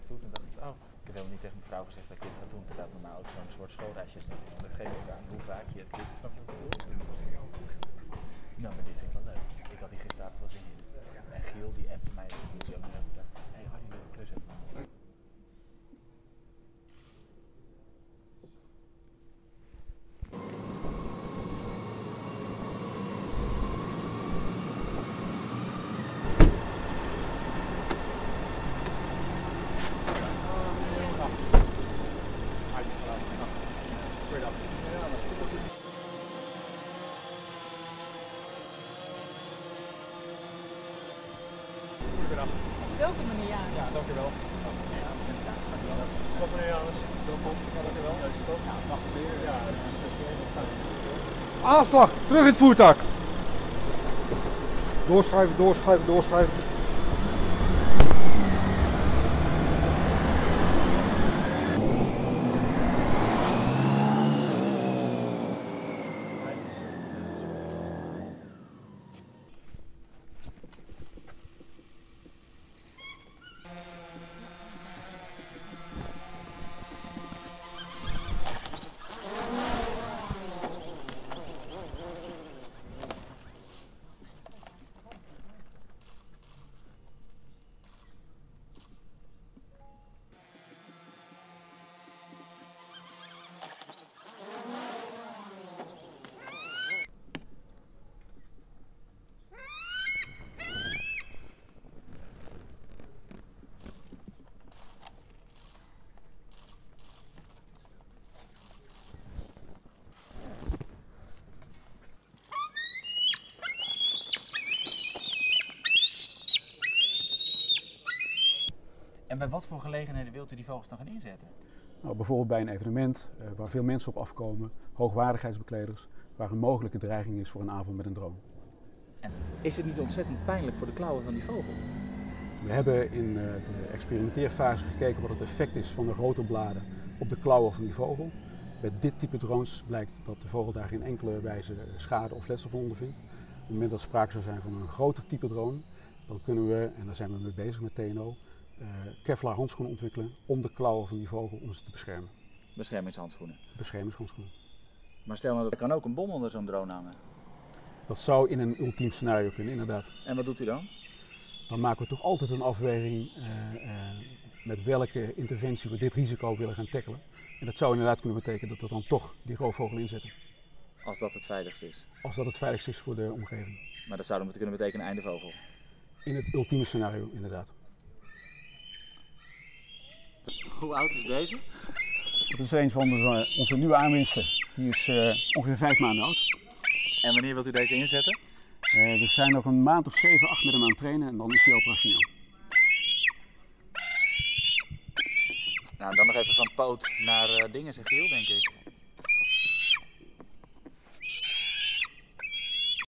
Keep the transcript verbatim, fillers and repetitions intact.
toe. Toen dacht ik, oh, ik heb helemaal niet tegen mijn vrouw gezegd dat ik dit ga doen. Terwijl normaal ook zo'n soort schoolreisjes niet. Want dat geeft ook aan hoe vaak je het doet. Snap je wat ik bedoel? Nou, maar dit vind ik wel leuk. Ik had die gisteravond wel zin in. En Giel, die appte mij ook zo en ik dacht, hé, had je een klus hebben. Op welke manier? Ja, Ja, dankjewel. Kom meneer Janus. Welkom. Ja, dankjewel. Ja, is het ook? Ja, mag meneer. Ja, dat is aanslag, terug in het voertuig. Doorschuiven, doorschuiven, doorschuiven. En bij wat voor gelegenheden wilt u die vogels dan gaan inzetten? Nou, bijvoorbeeld bij een evenement uh, waar veel mensen op afkomen, hoogwaardigheidsbekleders, waar een mogelijke dreiging is voor een avond met een drone. En is het niet ontzettend pijnlijk voor de klauwen van die vogel? We hebben in uh, de experimenteerfase gekeken wat het effect is van de rotorbladen op de klauwen van die vogel. Bij dit type drones blijkt dat de vogel daar geen enkele wijze schade of letsel van ondervindt. Op het moment dat er sprake zou zijn van een groter type drone, dan kunnen we, en daar zijn we mee bezig met T N O, Uh, Kevlar handschoenen ontwikkelen om de klauwen van die vogel om ze te beschermen. Beschermingshandschoenen? Beschermingshandschoenen. Maar stel nou, dat er kan ook een bom onder zo'n drone hangen. Dat zou in een ultiem scenario kunnen, inderdaad. En wat doet u dan? Dan maken we toch altijd een afweging uh, uh, met welke interventie we dit risico willen gaan tackelen. En dat zou inderdaad kunnen betekenen dat we dan toch die roofvogel inzetten. Als dat het veiligst is? Als dat het veiligst is voor de omgeving. Maar dat zou dan kunnen betekenen einde vogel? In het ultieme scenario, inderdaad. Hoe oud is deze? Dat is een van de, onze nieuwe aanwinsten. Die is uh, ongeveer vijf maanden oud. En wanneer wilt u deze inzetten? Uh, we zijn nog een maand of zeven, acht met hem aan het trainen en dan is hij operationeel. Nou, dan nog even van poot naar uh, dingen, zeg Giel, denk ik.